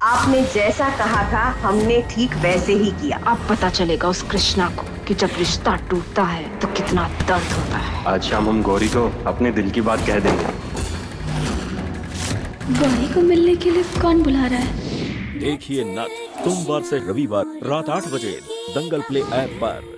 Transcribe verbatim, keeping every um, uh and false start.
आपने जैसा कहा था हमने ठीक वैसे ही किया। अब पता चलेगा उस कृष्णा को कि जब रिश्ता टूटता है तो कितना दर्द होता है। आज शाम हम गौरी को अपने दिल की बात कह देंगे। गौरी को मिलने के लिए कौन बुला रहा है? देखिए नथ सोमवार से रविवार रात आठ बजे दंगल प्ले ऐप पर।